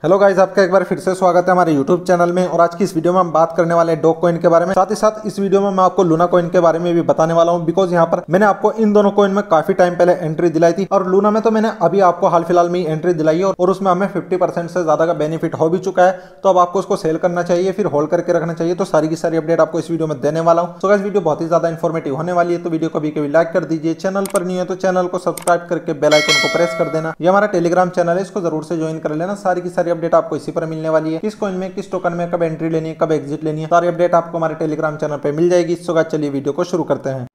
Hello guys, आपका एक बार फिर से स्वागत है हमारे यूट्यूब चैनल में। और आज की इस वीडियो में हम बात करने वाले हैं डॉग कॉइन के बारे में। साथ ही साथ इस वीडियो में मैं आपको लूना कॉइन के बारे में भी बताने वाला हूं, बिकॉज यहाँ पर मैंने आपको इन दोनों कॉइन में काफी टाइम पहले एंट्री दिलाई थी और लूना में तो मैंने अभी आपको हाल फिलहाल में एंट्री दिलाई है और उसमें हमें 50% से ज्यादा का बेनिफिट हो भी चुका है। तो अब आपको उसको सेल करना चाहिए, फिर होल्ड करके रखना चाहिए। तो सारी की सारी अपडेट आपको इस वीडियो में देने वाला हूँ। तो गाइस वीडियो बहुत ही ज्यादा इन्फॉर्मेटिव होने वाली है, तो वीडियो को भी लाइक कर दीजिए। चैनल पर नहीं है तो चैनल को सब्सक्राइब करके बेल आइकन को प्रेस कर देना। ये हमारा टेलीग्राम चैनल है, इसको जरूर से ज्वाइन कर लेना। सारी की सारी अपडेट आपको इसी पर मिलने वाली है। किस कॉइन में, किस टोकन में कब एंट्री लेनी है, कब एग्जिट लेनी है, सारी अपडेट आपको हमारे टेलीग्राम चैनल पे मिल जाएगी। इसके बाद चलिए वीडियो को शुरू करते हैं।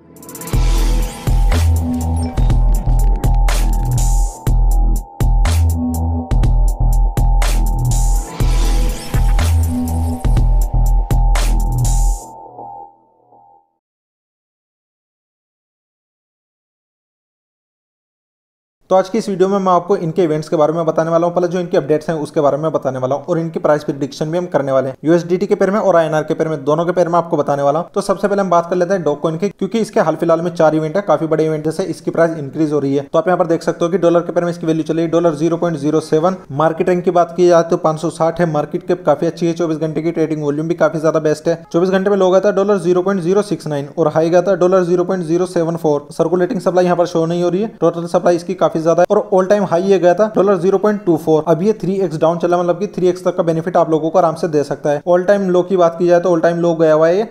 तो आज की इस वीडियो में मैं आपको इनके इवेंट्स के बारे में बताने वाला हूं, प्लस जो इनके अपडेट्स हैं उसके बारे में बताने वाला हूं और इनकी प्राइस प्रेडिक्शन भी हम करने वाले हैं। यूएसडीटी के पेयर में और आईएनआर के पेयर में, दोनों के पेयर में आपको बताने वाला हूं। तो सबसे पहले हम बात कर लेते हैं डॉग कॉइन के, क्योंकि इसके हाल फिलहाल में 4 इवेंट है, काफी बड़े इवेंट जैसे इसकी प्राइस इंक्रीज हो रही है। तो आप यहाँ पर देख सकते हो कि डॉलर के पेयर में इसकी वैल्यू चली $0.07। मार्केट रैंक की बात की जाए तो 560 है। मार्केट कैप काफी अच्छी है। 24 घंटे की ट्रेडिंग वॉल्यूम भी काफी ज्यादा बेस्ट है। 24 घंटे में लो गया था $0.069 और हाई गया था $0.074। सर्कुलेटिंग सप्लाई यहाँ पर शो नहीं हो रही है। टोटल सप्लाई इसकी काफी ज्यादा है और ऑल टाइम हाई ये गया था $0.24। अब ये 3x डाउन चला, मतलब कि 3x तक का बेनिफिट आप लोगों को आराम से दे सकता है। ऑल टाइम लो की बात की जाए तो ऑल टाइम लो गया हुआ है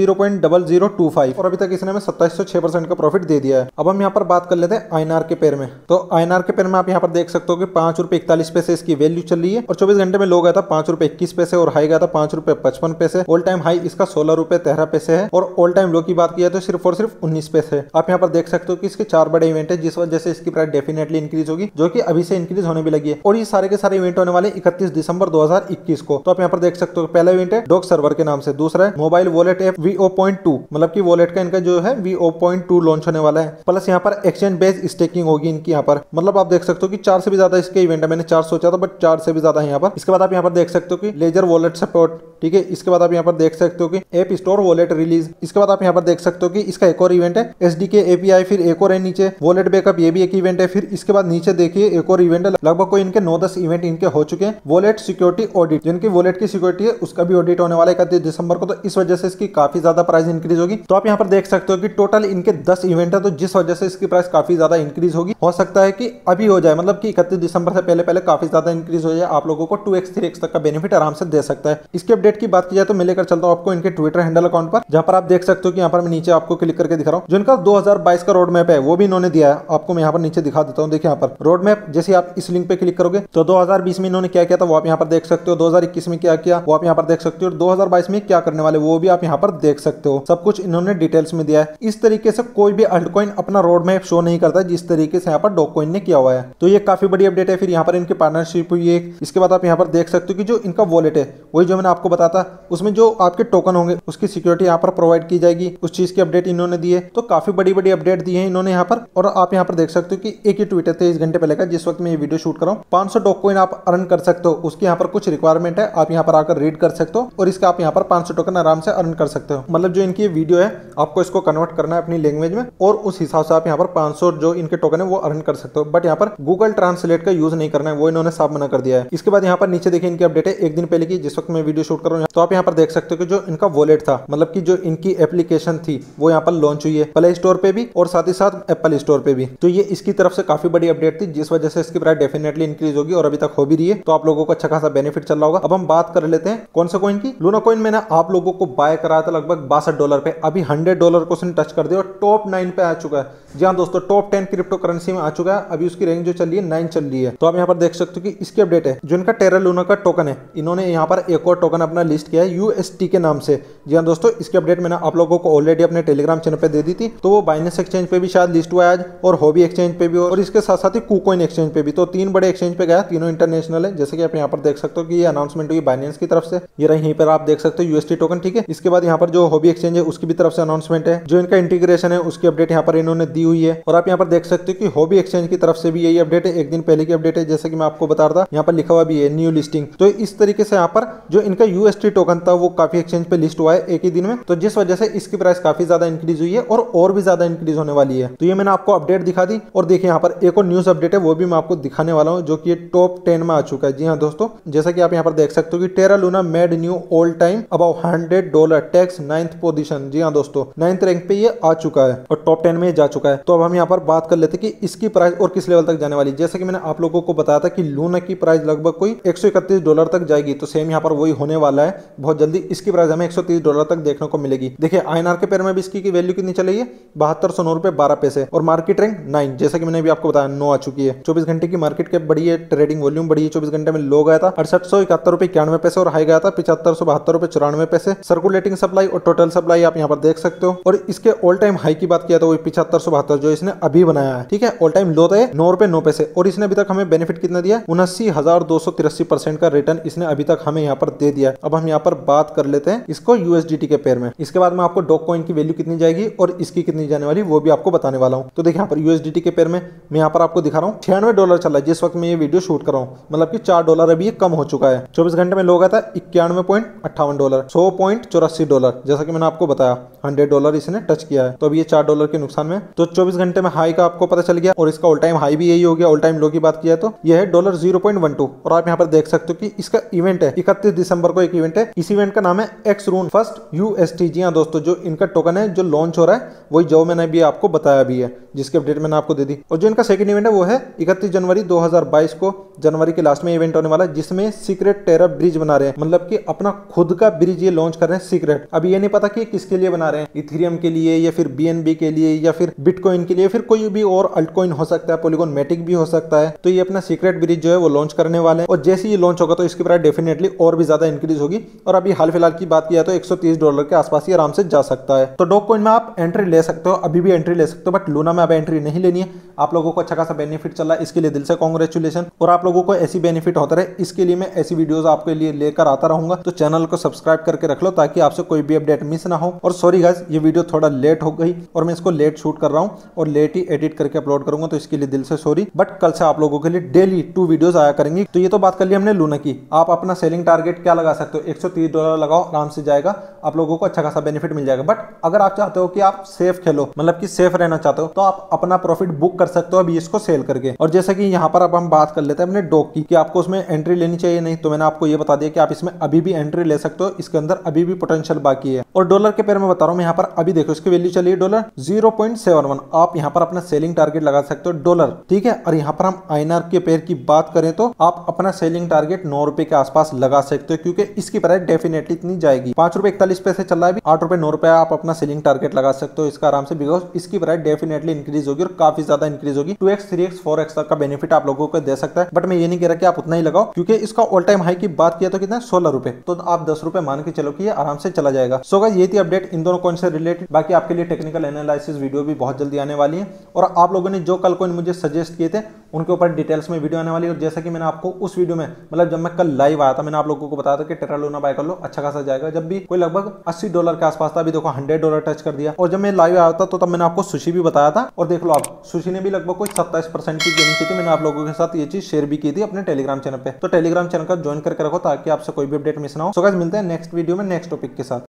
$0.0025 और अभी तक इसने हमें 2706% का प्रॉफिट दे दिया है। अब हम यहाँ पर बात कर लेते हैं आईएनआर के पेयर में। तो आईएनआर के पेयर में आप यहाँ पर देख सकते हो कि ₹5.41 इसकी वैल्यू चल रही है और 24 घंटे में लो गया था ₹5.21 और हाई गया था ₹5.55। ऑल टाइम हाई इसका ₹16.13 है और ऑल टाइम लो की बात की जाए तो सिर्फ और सिर्फ 19 पैसे है। आप यहाँ पर देख सकते हो कि इसके 4 बड़े इवेंट है, जिस वजह से इसकी प्राइस डेफिनेटली इंक्रीज होगी, जो कि अभी से इंक्रीज होने भी लगी है। और ये सारे के सारे इवेंट होने वाले 31 दिसंबर 2021 को। तो आप यहाँ पर देख सकते हो पहला इवेंट है डॉग सर्वर के नाम से, दूसरा है मोबाइल वॉलेट ऐप VO.2, मतलब कि वॉलेट का इनका जो है VO.2 लॉन्च होने वाला है। प्लस यहाँ पर एक्सचेंज बेस्ड स्टेकिंग होगी इनकी यहाँ पर, मतलब आप देख सकते हो कि 4 से भी ज्यादा इसके इवेंट है। मैंने 4 सोचा था बट 4 से भी ज्यादा है यहाँ पर। इसके बाद आप यहाँ पर देख सकते हो कि लेजर वॉलेट सपोर्ट, ठीक है। इसके बाद आप यहाँ पर देख सकते हो कि ऐप स्टोर वॉलेट रिलीज। इसके बाद आप यहाँ पर देख सकते हो कि इसका एक और इवेंट है SDK API, फिर एक और है नीचे वॉलेट बैकअप, ये भी एक इवेंट है। फिर इसके बाद नीचे देखिए एक और इवेंट है, लगभग कोई इनके 9-10 इवेंट इनके हो चुके हैं। वॉलेट सिक्योरिटी ऑडिट, जिनकी वॉलेट की सिक्योरिटी है उसका भी ऑडिट होने वाला है 31 दिसंबर को। तो इस वजह से इसकी काफी ज्यादा प्राइस इंक्रीज होगी। तो आप यहाँ पर देख सकते हो कि टोटल इनके 10 इवेंट है, तो जिस वजह से इसकी प्राइस काफी ज्यादा इंक्रीज होगी। हो सकता है कि अभी हो जाए, मतलब कि 31 दिसंबर से पहले पहले काफी ज्यादा इंक्रीज हो जाए, आप लोगों को 2x 3x तक का बेनिफिट आराम से दे सकता है। इसकी अपडेट की बात की जाए तो मैं लेकर चलता हूँ आपको इनके ट्विटर हैंडल अकाउंट पर, जहां पर आप देख सकते हो कि यहाँ पर मैं नीचे आपको क्लिक करके दिखा रहा हूँ। जो इनका 2022 का रोड मैप है वो भी इन्होंने दिया है। आपको मैं यहाँ पर नीचे दिखा देता हूँ। देखिए यहाँ पर रोड मैप, जैसे आप इस लिंक पे क्लिक करोगे तो 2020 में इन्होंने क्या किया था वो आप यहाँ पर देख सकते हो। 2021 में क्या किया वो आप यहाँ पर देख सकते हो और 2022 में क्या करने वाले वो भी आप यहाँ पर देख सकते हो। सब कुछ इन्होंने डिटेल्स में दिया है। इस तरीके से कोई भी अल्ट कॉइन अपना रोड मैप शो नहीं करता जिस तरीके से यहाँ पर डॉग कॉइन ने किया हुआ है। तो ये काफी बड़ी अपडेट है। फिर यहाँ पर इनकी पार्टनरशिप हुई है। इसके बाद आप यहाँ पर देख सकते हो कि जो इनका वॉलेट है वही जो मैंने आपको बताया था, उसमें जो आपके टोकन होंगे उसकी सिक्योरिटी यहाँ पर प्रोवाइड की जाएगी। उस चीज की अपडेट इन्होंने दी है। तो काफी बड़ी बड़ी अपडेट दी है इन्होंने यहाँ पर। और आप यहाँ पर देख सकते हो कि एक ही ट्वीट है 23 घंटे पहले का, जिस वक्त मैं ये वीडियो शूट कर रहा हूँ। 500 डॉग कॉइन आप अर्न कर सकते हो। उसकी यहाँ पर कुछ रिक्वायरमेंट है, आप यहाँ पर आकर रीड कर सकते हो और इसका आप यहाँ पर 500 टोकन आराम से अर्न कर सकते हो। मतलब जो इनकी वीडियो है आपको इसको कन्वर्ट करना है अपनी लैंग्वेज में और उस हिसाब से आप यहाँ पर 500 जो इनके टोकन है वो अर्न कर सकते हो। बट यहाँ पर गूगल ट्रांसलेट का यूज नहीं करना है, वो इन्होंने साफ मना कर दिया है। इसके बाद यहाँ पर नीचे देखिए इनकी अपडेट है एक दिन पहले की, जिस वक्त मैं वीडियो शूट कर रहा हूँ। तो आप यहाँ पर देख सकते हो कि जो इनका वॉलेट था, मतलब कि जो इनकी एप्लीकेशन थी वो यहाँ पर लॉन्च हुई है प्ले स्टोर पे भी और साथ ही साथ एप्पल स्टोर पे भी। तो ये इसकी तरफ से काफी बड़ी अपडेट थी, जिस वजह से इसकी प्राइस डेफिनेटली इंक्रीज होगी और अभी तक हो भी रही है। तो आप लोगों को अच्छा खासा बेनिफिट चल रहा होगा। अब हम बात कर लेते हैं कौन सा कॉइन की। लूना कॉइन मैंने आप लोगों को बाय कराया था लगभग $62 पे। अभी $100 को उसने टच कर दिया और टॉप 9 पे आ चुका है। जी हाँ दोस्तों, टॉप 10 क्रिप्टो करेंसी में आ चुका है। अभी उसकी रैंक जो चल रही है 9 चल रही है। तो आप यहाँ पर देख सकते हो कि इसकी अपडेट है। जो इनका टेरा लूना का टोकन है, इन्होंने यहाँ पर एक और टोकन अपना लिस्ट किया है UST के नाम से। जी हाँ दोस्तों, इसकी अपडेट मैंने आप लोगों को ऑलरेडी अपने टेलीग्राम चैनल पे दे दी थी। तो वो बाइनेंस एक्सचेंज पे भी शायद लिस्ट हुआ है आज, और हॉबी एक्सचेंज पे भी, और इसके साथ साथ ही KuCoin एक्सचेंज पे भी। तो 3 बड़े एक्सचेंज पे गया, तीनों इंटरनेशनल है। जैसे कि आप यहाँ पर देख सकते हो कि ये अनाउंसमेंट हुई बाइनेंस की तरफ से। ये रही यहीं पर आप देख सकते हो UST टोकन, ठीक है। इसके बाद यहाँ पर जो हॉबी एक्सचेंज है उसकी भी तरफ से अनाउंसमेंट है। जो इनका इंटीग्रेशन है उसकी अपडेट यहाँ पर इन्होंने दी हुई है। और आप यहाँ पर देख सकते हो कि हॉबी एक्सचेंज की तरफ से भी यही अपडेट है, एक दिन पहले की अपडेट है। जैसे कि मैं आपको बता रहा था, यहाँ पर लिखा हुआ भी है न्यू लिस्टिंग। तो इस तरीके से यहाँ पर जो इनका UST टोकन था वो काफी एक्सचेंज पे लिस्ट हुआ है एक ही दिन में। तो जिस वजह से इसकी प्राइस काफी ज्यादा इंक्रीज हुई है और भी ज्यादा इंक्रीज होने वाली है। तो ये मैंने आपको अपडेट दिखा दी। और देखिए यहाँ पर पर एक और न्यूज अपडेट है, वो भी मैं आपको दिखाने वाला हूँ, जो कि ये टॉप 10 में आ चुका है। जी हाँ दोस्तों, जैसा कि आप यहाँ पर देख सकते हो कि Terra Luna made new all time above $100 takes 9th position. जी हाँ दोस्तों, 9th रैंक पे ये आ चुका है और टॉप 10 में जा चुका है। तो अब हम यहाँ पर बात कर लेते हैं कि इसकी प्राइस और किस लेवल तक जाने वाली है। जैसे कि मैंने आप लोगों को बताया था कि लूना की प्राइस लगभग कोई $131 तक जाएगी, तो सेम यहाँ पर वही होने वाला है। बहुत जल्दी इसकी प्राइस हमें $130 तक देखने को मिलेगी। देखिए INR के पेयर में भी इसकी वैल्यू कितनी चली है, 7209 रुपए 12 पैसे और मार्केट रैंक 9, जैसा कि मैंने भी आपको बताया 9 आ चुकी है। 24 घंटे की मार्केट कैप बढ़ी है, ट्रेडिंग वॉल्यूम बढ़ी है। 24 घंटे में लो गया था 6871 रुपए 91 पैसे और हाई गया था 7572 रुपए 94 पैसे। सर्कुलेटिंग सप्लाई और टोटल सप्लाई आप यहाँ पर देख सकते हो। और इसके ऑल टाइम हाई की बात किया तो वही 7572 जो इसने अभी बनाया है, ठीक है। ऑल टाइम लो है 9 रुपए 9 पैसे और इसने अभी तक हमें बेनिफिट कितना दिया, 79,283% का रिटर्न इसने अभी तक हमें यहाँ पर दे दिया है। अब हम यहाँ पर बात कर लेते हैं इसको USDT के पेयर में। इसके बाद मैं आपको डॉग कॉइन की वैल्यू कितनी जाएगी और इसकी कितनी जाने वाली वो भी आपको बताने वाला हूँ। तो देखिए यहाँ पर USDT के पेयर में मैं यहाँ पर आपको दिखा रहा हूँ $96 चल रहा है जिस वक्त मैं ये वीडियो शूट कर रहा हूँ, मतलब कि $4 अभी ये कम हो चुका है। 24 घंटे में लो गया था $91.58, $100.84, जैसा कि मैंने आपको बताया $100 इसने टच किया है, तो अभी ये $4 के नुकसान में। तो 24 घंटे में हाई का आपको पता चल गया और इसका ऑल टाइम हाई भी यही हो गया। ऑल टाइम लो की बात किया तो यह है $0.12 और आप यहाँ पर देख सकते हो कि इसका इवेंट है 31 दिसंबर को एक इवेंट है। इस इवेंट का नाम है एक्स रून फर्स्ट UST। जी हाँ दोस्तों, जो इनका टोकन है जो लॉन्च हो रहा है वही जो मैंने भी आपको बताया भी है, जिसके अपडेट मैंने आपको दे दी। और जो इनका सेकंड इवेंट है वो है 31 जनवरी 2022 को, जनवरी के लास्ट में इवेंट होने वाला है, जिसमें सीक्रेट टेरा ब्रिज बना रहे हैं, मतलब कि अपना खुद का ब्रिज ये लॉन्च कर रहे हैं सीक्रेट। अभी ये नहीं पता कि किसके लिए बना रहे हैं, इथेरियम के लिए या फिर BNB के लिए या फिर बिटकॉइन के लिए, फिर कोई भी और अल्टकॉइन हो सकता है, पॉलीगॉन मैटिक भी हो सकता है। तो ये अपना सीक्रेट ब्रिज जो है वो लॉन्च करने वाले हैं और जैसे ये लॉन्च होगा तो इसकी प्राइस डेफिनेटली और भी ज्यादा इंक्रीज होगी। और अभी हाल फिलहाल की बात किया तो $130 के आसपास ही आराम से जा सकता है। तो डॉग कॉइन में आप एंट्री ले सकते हो, अभी भी एंट्री ले सकते हो, बट लूना में अब एंट्री नहीं लेनी है। आप लोगों को अच्छा खासा बेनिफिट चला, इसके लिए दिल से कांग्रेचुलेशन। और आप लोगों को ऐसी बेनिफिट होता रहे, इसके लिए मैं ऐसी वीडियोस आपके लिए लेकर आता रहूंगा। तो चैनल को सब्सक्राइब करके रख लो ताकि आपसे कोई भी अपडेट मिस ना हो। और सॉरी गाइस, ये वीडियो थोड़ा लेट हो गई और मैं इसको लेट शूट कर रहा हूँ और लेट ही एडिट करके अपलोड करूंगा, तो इसके लिए दिल से सॉरी। बट कल से आप लोगों के लिए डेली 2 वीडियोस आया करेंगी। तो ये तो बात कर ली हमने लूना की। आप अपना सेलिंग टारगेट क्या लगा सकते हो, $130 लगाओ, आराम से जाएगा, आप लोगों को अच्छा खासा बेनिफिट मिल जाएगा। बट अगर आप चाहते हो कि आप सेफ खेलो, मतलब कि सेफ रहना चाहते हो, तो आप अपना प्रॉफिट बुक कर सकते हो अभी इसको सेल करके। और जैसे कि यहाँ पर अब हम बात कर लेते हैं अपने डॉग की कि आपको उसमें एंट्री लेनी चाहिए नहीं, तो मैंने आपको ये बता दिया कि आप इसमें अभी भी एंट्री ले सकते हो, इसके अंदर अभी भी पोटेंशियल बाकी है। और डॉलर के पेयर में बता रहा हूँ मैं यहाँ पर, अभी देखो इसकी वैल्यू चलिए $0.71। आप यहाँ पर अपना सेलिंग टारगेट लगा सकते हो डॉलर, ठीक है। और यहाँ पर हम INR के पेयर की बात करें तो आप अपना सेलिंग टारगेट 9 रुपए के आसपास लगा सकते हो, क्योंकि इसकी प्राइस डेफिनेटली इतनी जाएगी। 5 रुपए 41 पैसे चल रहा है, 8 रुपए 9 रुपए आप अपना सेलिंग टारगेट लगा सकते हो इसका आराम से, बिकॉज इसकी प्राइस डेफिनेटली इंक्रीज होगी और काफी ज्यादा इंक्रीज होगी। 2x 3x 4x तक का बेनिफिट आप लोगों को दे सकता है। बट मैं ये नहीं कह रहा कि आप उतना ही लगाओ, क्योंकि इसका ऑल टाइम हाई की बात किया तो कितना 16 रुपए, तो आप 10 रुपए मान के चलो कि ये आराम से चला जाएगा। सो गाइस, ये थी अपडेट इन दोनों कॉइन से रिलेटेड। बाकी आपके लिए टेक्निकल एनालिसिस वीडियो भी बहुत जल्दी आने वाली है और आप लोगों ने जो कल कॉइन मुझे सजेस्ट किए थे उनके ऊपर डिटेल्स में वीडियो आने वाली है। और जैसा कि मैंने आपको उस वीडियो में, मतलब जब मैं कल लाइव आया था, मैंने आप लोगों को बताया था कि टेरा लूना बाय कर लो, अच्छा खासा जाएगा। जब भी कोई लगभग $80 के आसपास था, अभी देखो $100 टच कर दिया। और जब मैं लाइव आया था तो तब मैंने आपको सुशी भी बताया था, और देख लो आप, सुशी ने भी लगभग कोई 27% की गेनिंग की थी। मैंने आप लोगों के साथ ये चीज शेयर भी की थी अपने टेलीग्राम चैनल पे। तो टेलीग्राम चैनल का ज्वाइन करके रखो ताकि आपसे कोई भी अपडेट मिस ना हो। सो गाइस, मिलते हैं नेक्स्ट वीडियो में नेक्स्ट टॉपिक के साथ।